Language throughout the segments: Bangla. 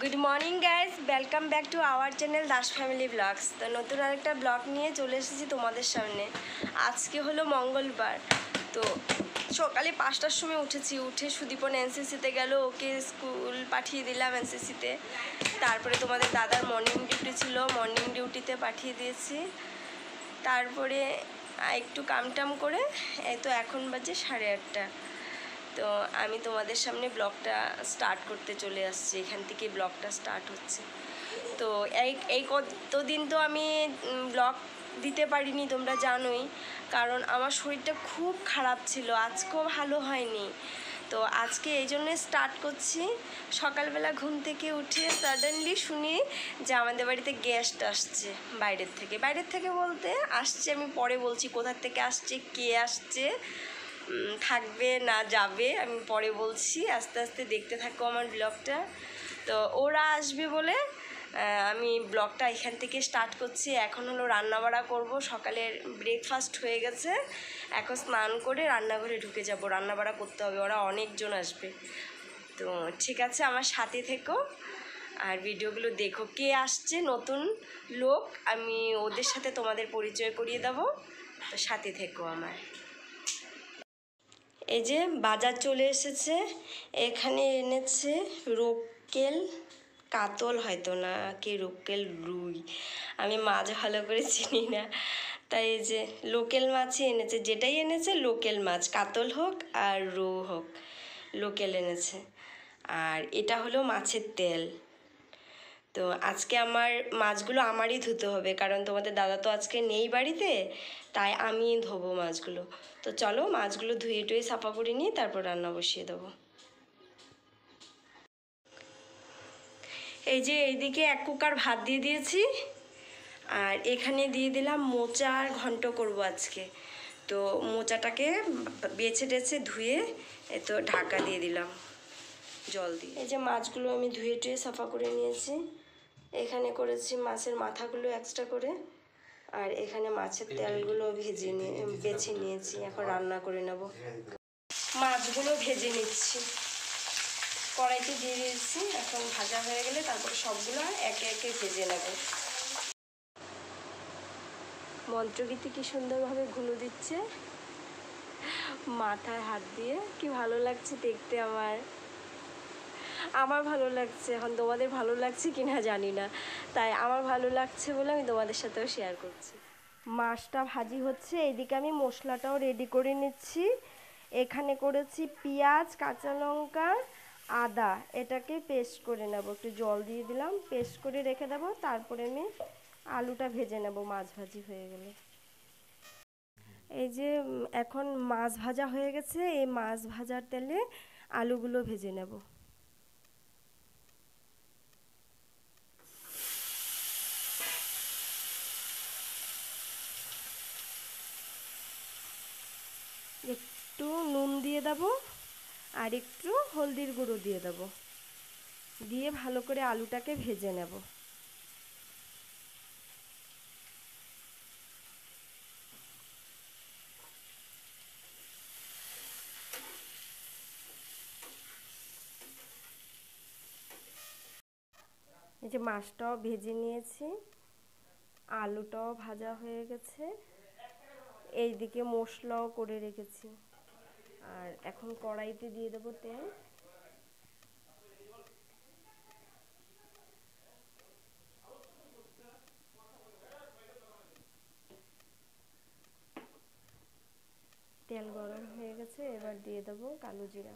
Good morning guys, welcome back to our channel Das family blogs. তো নতুন আরেকটা ব্লগ নিয়ে চলে এসেছি তোমাদের সামনে। আজকে হলো মঙ্গলবার। তো সকালে 5টার সময় উঠে সুদীপন এনসিসিতে গেল, ওকে স্কুল পাঠিয়ে দিলাম এনসিসিতে। তারপরে তোমাদের দাদার মর্নিং ডিউটি ছিল, মর্নিং ডিউটিতে পাঠিয়ে দিয়েছি। তারপরে একটু কামটাম করে এই তো এখন বাজে 8:30। তো আমি তোমাদের সামনে ব্লগটা স্টার্ট করতে চলে আসছি, এখান থেকে ব্লগটা স্টার্ট হচ্ছে। তো এই কতদিন তো আমি ব্লগ দিতে পারিনি, তোমরা জানোই, কারণ আমার শরীরটা খুব খারাপ ছিল, আজকেও ভালো হয়নি। তো আজকে এই জন্যে স্টার্ট করছি। সকালবেলা ঘুম থেকে উঠে সাডেনলি শুনি যে আমাদের বাড়িতে গেস্ট আসছে বাইরের থেকে বলতে আসছে, আমি পরে বলছি কোথার থেকে আসছে, কে আসছে, থাকবে না যাবে আমি পরে বলছি। আস্তে আস্তে দেখতে থাকো আমার ব্লগটা। তো ওরা আসবে বলে আমি ব্লগটা এখান থেকে স্টার্ট করছি। এখন হলো রান্নাবাড়া করব, সকালের ব্রেকফাস্ট হয়ে গেছে, এখন স্নান করে রান্নাঘরে ঢুকে যাব, রান্নাবাড়া করতে হবে, ওরা অনেকজন আসবে। তো ঠিক আছে, আমার সাথে থেকো আর ভিডিওগুলো দেখো। কে আসছে নতুন লোক, আমি ওদের সাথে তোমাদের পরিচয় করিয়ে দেবো, তো সাথে থেকো আমার। এই যে বাজার চলে এসেছে, এখানে এনেছে রোক্কেল কাতল, হয়তো না কি রোক্কেল রুই, আমি মাছ ভালো করে চিনি না, তাই এই যে লোকেল মাছই এনেছে, যেটাই এনেছে লোকেল মাছ, কাতল হোক আর রু হোক, লোকেল এনেছে। আর এটা হলো মাছের তেল। তো আজকে আমার মাছগুলো আমারই ধুতে হবে, কারণ তোমাদের দাদা তো আজকে নেই বাড়িতে, তাই আমি ধোবো মাছগুলো। তো চলো মাছগুলো ধুয়ে টুয়ে সাফা করে নিয়ে তারপর রান্না বসিয়ে দেবো। এই যে এইদিকে 1 কুকার ভাত দিয়ে দিয়েছি, আর এখানে দিয়ে দিলাম মোচা আর ঘন্ট করব আজকে। তো মোচাটাকে বেছে টেছে ধুয়ে তো ঢাকা দিয়ে দিলাম জল দিয়ে। এই যে মাছগুলো আমি ধুয়ে টুয়ে সাফা করে নিয়েছি, এখানে করেছি মাছের মাথাগুলো এক্সট্রা করে, আর এখানে মাছের তেলগুলো বেছে নিয়েছি, এখন রান্না করে নেব। মাছগুলো ভেজে নিচ্ছি, কড়াইতে দিয়ে দিয়েছি, এখন ভাজা হয়ে গেলে তারপর সবগুলো একে একে ভেজে নেব। মন্ত্রগীতি কি সুন্দরভাবে ঘুলো দিচ্ছে মাথায় হাত দিয়ে, কি ভালো লাগছে দেখতে। আমার ভালো লাগছে, এখন তোমাদের ভালো লাগছে কি না জানি না, তাই আমার ভালো লাগছে বলে আমি তোমাদের সাথেও শেয়ার করছি। মাছটা ভাজি হচ্ছে, এইদিকে আমি মশলাটাও রেডি করে নিচ্ছি। এখানে করেছি পেঁয়াজ, কাঁচা লঙ্কা, আদা, এটাকে পেস্ট করে নেব, একটু জল দিয়ে দিলাম, পেস্ট করে রেখে দেবো। তারপরে আমি আলুটা ভেজে নেব মাছ ভাজি হয়ে গেলে। এই যে এখন মাছ ভাজা হয়ে গেছে, এই মাছ ভাজার তেলে আলুগুলো ভেজে নেব। একটু নুন দিয়ে দেবো আর একটু হলদির গুঁড়ো দিয়ে দেবো, দিয়ে ভালো করে আলুটাকে ভেজে নেব। এই যে মাছটাও ভেজে নিয়েছি, আলুটাও ভাজা হয়ে গেছে, এইদিকে মশলাও করে রেখেছি। আর এখন কড়াইতে দিয়ে দেবো তেল। তেল গরম হয়ে গেছে, এবার দিয়ে দেবো কালো জিরা।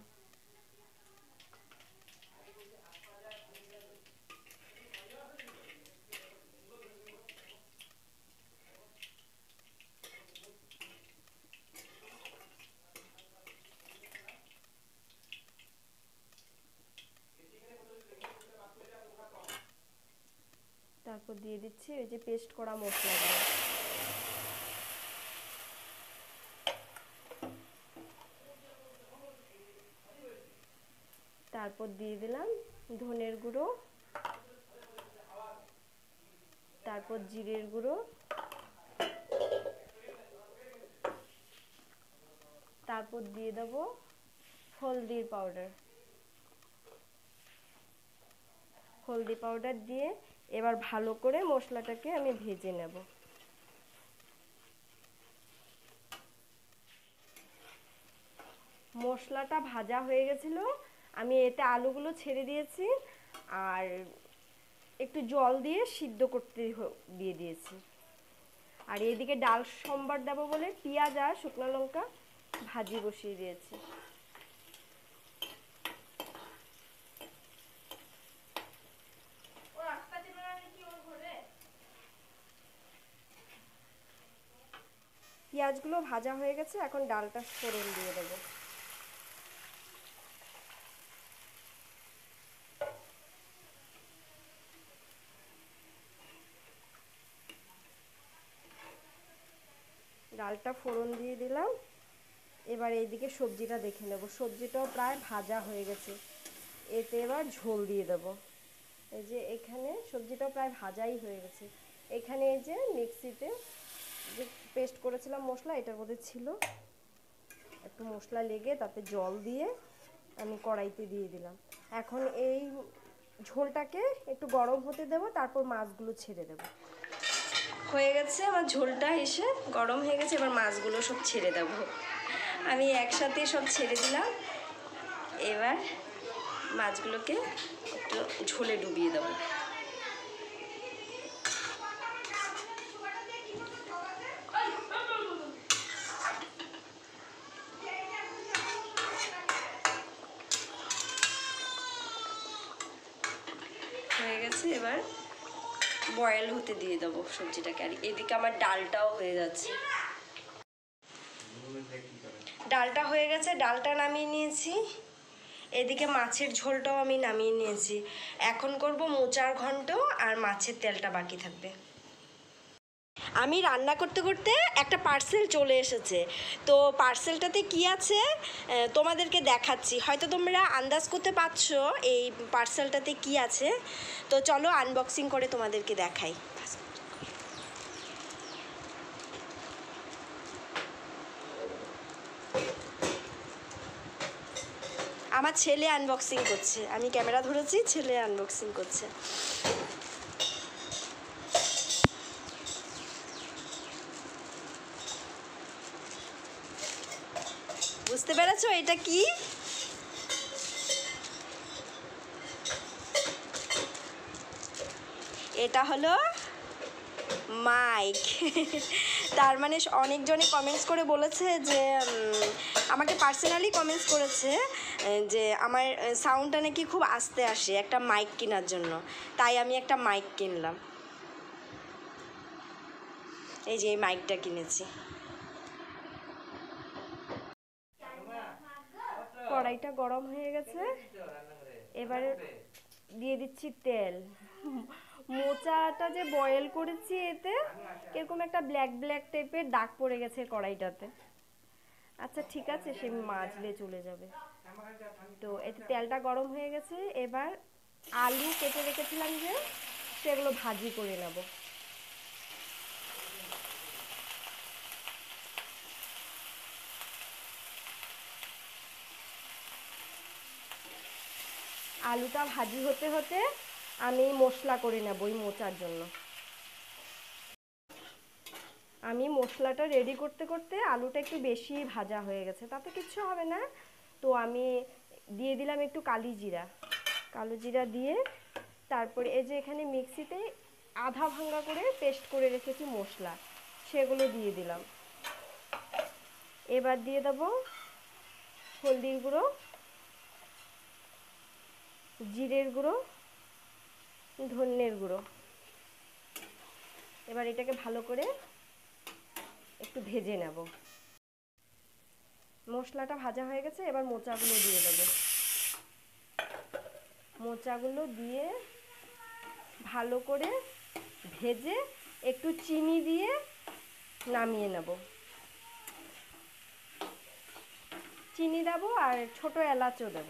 তারপর দিয়ে দিচ্ছি ওই যে পেস্ট করা মশলাগুলো। তারপর দিয়ে দিলাম ধনের গুঁড়ো, তারপর জিরের গুঁড়ো, তারপর দিয়ে দেবো হলদির পাউডার। হলদি পাউডার দিয়ে এবার ভালো করে মশলাটাকে আমি ভেজে নেব। মশলাটা ভাজা হয়ে গেছিল, আমি এতে আলুগুলো ছেড়ে দিয়েছি আর একটু জল দিয়ে সিদ্ধ করতে দিয়ে দিয়েছি। আর এইদিকে ডাল সম্বার দেবো বলে পেঁয়াজ আর শুকনো লঙ্কা ভাজি বসিয়ে দিয়েছি। পেঁয়াজগুলো ভাজা হয়ে গেছে, এখন ডালটা ফোড়ন দিয়ে দেবো। ডালটা ফোড়ন দিয়ে দিলাম। এবার এইদিকে সবজিটা দেখে নেব। সবজিটাও প্রায় ভাজা হয়ে গেছে, এতে এবার ঝোল দিয়ে দেব। এই যে এখানে সবজিটাও প্রায় ভাজাই হয়ে গেছে। এখানে এই যে মিক্সিতে যে পেস্ট করেছিলাম মশলা, এটার মধ্যে ছিল একটু মশলা লেগে, তাতে জল দিয়ে আমি কড়াইতে দিয়ে দিলাম। এখন এই ঝোলটাকে একটু গরম হতে দেব, তারপর মাছগুলো ছেড়ে দেব। হয়ে গেছে আমার ঝোলটা, এসে গরম হয়ে গেছে, এবার মাছগুলো সব ছেড়ে দেব। আমি একসাথে সব ছেড়ে দিলাম। এবার মাছগুলোকে একটু ঝোলে ডুবিয়ে দেবো। হয়ে গেছে, এবার বয়েল হতে দিয়ে দেবো সবজিটাকে। আর এদিকে আমার ডালটাও হয়ে যাচ্ছে। ডালটা হয়ে গেছে, ডালটা নামিয়ে নিয়েছি। এদিকে মাছের ঝোলটাও আমি নামিয়ে নিয়েছি। এখন করব মোচার ঘন্ট, আর মাছের তেলটা বাকি থাকবে। আমি রান্না করতে করতে একটা পার্সেল চলে এসেছে। তো পার্সেলটাতে কি আছে তোমাদেরকে দেখাচ্ছি। হয়তো তোমরা আন্দাজ করতে পারছো এই পার্সেলটাতে কি আছে। তো চলো আনবক্সিং করে তোমাদেরকে দেখাই। আমার ছেলে আনবক্সিং করছে, আমি ক্যামেরা ধরেছি, ছেলে আনবক্সিং করছে। বুঝতে পেরেছো এটা কি? এটা হলো মাইক। তার মানে অনেকজনই কমেন্টস করে বলেছে যে, আমাকে পার্সোনালি কমেন্টস করেছে যে আমার সাউন্ডটা নাকি খুব আস্তে আসে, একটা মাইক কেনার জন্য। তাই আমি একটা মাইক কিনলাম। এই যে এই মাইকটা কিনেছি। কড়াইটা গরম হয়ে গেছে, এবারে দিয়ে দিচ্ছি তেল। মোচাটা যে বয়েল করেছি, এতে কিরকম একটা ব্ল্যাক ব্ল্যাক টাইপের দাগ পড়ে গেছে কড়াইটাতে। আচ্ছা ঠিক আছে, সে মাজলে চলে যাবে। তো এতে তেলটা গরম হয়ে গেছে, এবার আলু কেটে রেখেছিলাম যে, সেগুলো ভাজি করে নেব। আলুটা ভাজি হতে হতে আমি মশলা করে নেব ওই মোচার জন্য। আমি মশলাটা রেডি করতে করতে আলুটা একটু বেশি ভাজা হয়ে গেছে, তাতে কিচ্ছু হবে না। তো আমি দিয়ে দিলাম একটু কালো জিরা দিয়ে, তারপরে এই যে এখানে মিক্সিতে আধা ভাঙা করে পেস্ট করে রেখেছি মশলা, সেগুলো দিয়ে দিলাম। এবার দিয়ে দেবো হলদির গুঁড়ো, জিরের গুঁড়ো, ধনের গুঁড়ো। এবার এটাকে ভালো করে একটু ভেজে নেব। মশলাটা ভাজা হয়ে গেছে, এবার মোচাগুলো দিয়ে দেবো। মোচাগুলো দিয়ে ভালো করে ভেজে একটু চিনি দিয়ে নামিয়ে নেব। চিনি দেবো আর ছোট এলাচও দেবো।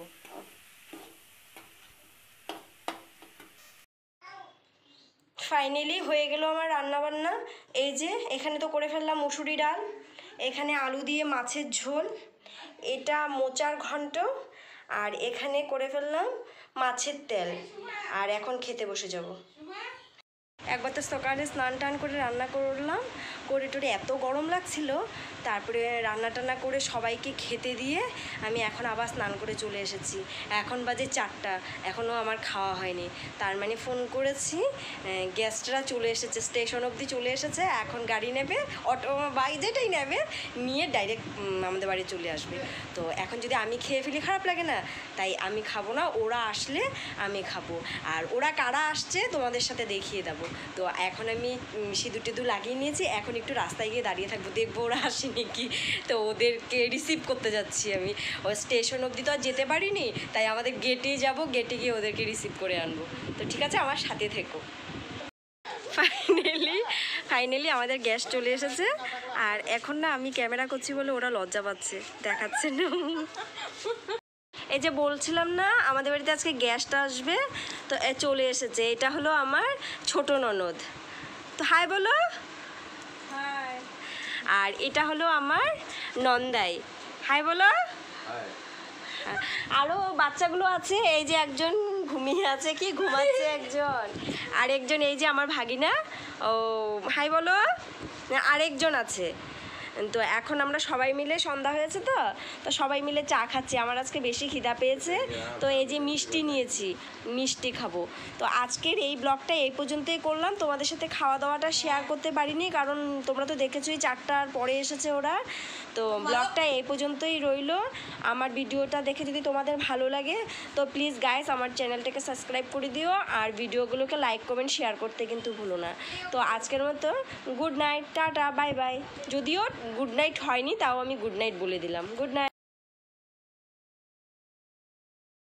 ফাইনালি হয়ে গেল আমার রান্নাবান্না। এই যে এখানে তো করে ফেললাম মুসুরি ডাল, এখানে আলু দিয়ে মাছের ঝোল, এটা মোচার ঘন্ট, আর এখানে করে ফেললাম মাছের তেল। আর এখন খেতে বসে যাব। একবার তো সকালে স্নান টান করে রান্না করলাম, করে টোরে এত গরম লাগছিল, তারপরে রান্না টান্না করে সবাইকে খেতে দিয়ে আমি এখন আবার স্নান করে চলে এসেছি। এখন বাজে 4টা, এখনও আমার খাওয়া হয়নি। তার মানে ফোন করেছি, গেস্টরা চলে এসেছে, স্টেশন অবধি চলে এসেছে। এখন গাড়ি নেবে, অটো বাইক যেটাই নেবে, নিয়ে ডাইরেক্ট আমাদের বাড়ি চলে আসবে। তো এখন যদি আমি খেয়ে ফেলি খারাপ লাগে না, তাই আমি খাবো না, ওরা আসলে আমি খাবো। আর ওরা কারা আসছে তোমাদের সাথে দেখিয়ে দেবো। তো এখন আমি সিঁদুর টিঁদুর লাগিয়ে নিয়েছি, এখন একটু রাস্তায় গিয়ে দাঁড়িয়ে থাকবো, দেখবো ওরা আসে নাকি। তো ওদেরকে রিসিভ করতে যাচ্ছি আমি। ও স্টেশন অবধি তো আর যেতে পারিনি, তাই আমাদের গেটে যাব, গেটে গিয়ে ওদেরকে রিসিভ করে আনবো। তো ঠিক আছে, আমার সাথে থেকো। ফাইনালি আমাদের গ্যাস চলে এসেছে। আর এখন না আমি ক্যামেরা করছি বলে ওরা লজ্জা পাচ্ছে, দেখাচ্ছে না। এই যে বলছিলাম না আমাদের বাড়িতে আজকে গ্যাসটা আসবে, তো চলে এসেছে। এটা হলো আমার ছোট ননদ, তো হাই বলো। হাই। আর এটা হলো আমার নন্দাই, হাই বলো। আরও বাচ্চাগুলো আছে, এই যে একজন ঘুমিয়ে আছে, কি ঘুমাচ্ছে একজন, আর একজন এই যে আমার ভাগিনা, ও হাই বলো। আরেকজন আছে। তো এখন আমরা সবাই মিলে, সন্ধ্যা হয়েছে তো সবাই মিলে চা খাচ্ছি। আমার আজকে বেশি খিদা পেয়েছে, তো এই যে মিষ্টি নিয়েছি, মিষ্টি খাবো। তো আজকের এই ব্লগটা এই পর্যন্তই করলাম, তোমাদের সাথে খাওয়া দাওয়াটা শেয়ার করতে পারিনি, কারণ তোমরা তো দেখেছোই 4টার পরে এসেছে ওরা। তো ব্লগটা এই পর্যন্তই রইল। আমার ভিডিওটা দেখে যদি তোমাদের ভালো লাগে তো প্লিজ গাইস আমার চ্যানেলটাকে সাবস্ক্রাইব করে দিও, আর ভিডিওগুলোকে লাইক কমেন্ট শেয়ার করতে কিন্তু ভুলো না। তো আজকের মতো good night, tata, bye bye. যদিও গুড নাইট হয়নি, তাও আমি গুড নাইট বলে দিলাম। Good night.